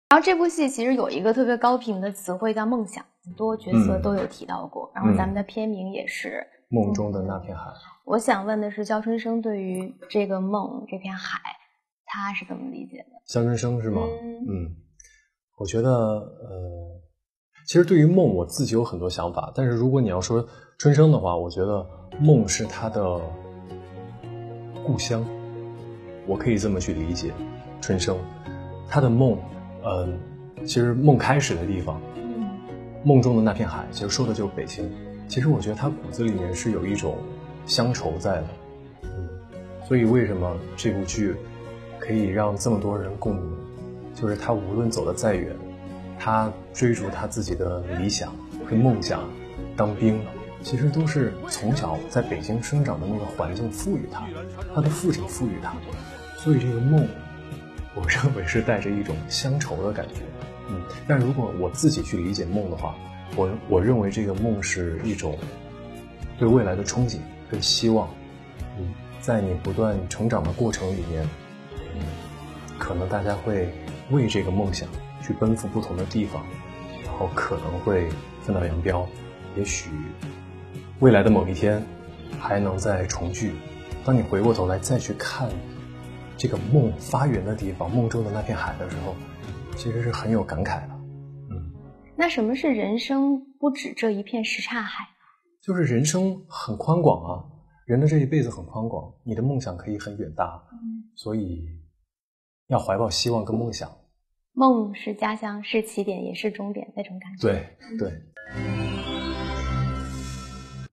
然后这部戏其实有一个特别高频的词汇叫梦想，很多角色都有提到过。然后咱们的片名也是梦中的那片海。 我想问的是，肖春生对于这个梦这片海，他是怎么理解的？ 肖春生是吗？我觉得其实对于梦我自己有很多想法，但是如果你要说春生的话，我觉得梦是他的故乡，我可以这么去理解春生他的梦。其实梦开始的地方，梦中的那片海，其实说的就是北京。其实我觉得他骨子里面是有一种乡愁在的，所以为什么这部剧可以让这么多人共鸣，就是他无论走得再远，他追逐他自己的理想和梦想，当兵，其实都是从小在北京生长的那个环境赋予他的父亲赋予他，所以这个梦我认为是带着一种乡愁的感觉。但如果我自己去理解梦的话，我认为这个梦是一种对未来的憧憬跟希望。在你不断成长的过程里面，可能大家会为这个梦想去奔赴不同的地方，然后可能会分道扬镳，也许未来的某一天还能再重聚。当你回过头来再去看这个梦发源的地方，梦中的那片海的时候，其实是很有感慨的。 那什么是人生不止这一片什刹海？ 就是人生很宽广啊，人的这一辈子很宽广，你的梦想可以很远大，所以要怀抱希望跟梦想。 梦是家乡，是起点，也是终点，那种感觉。 对。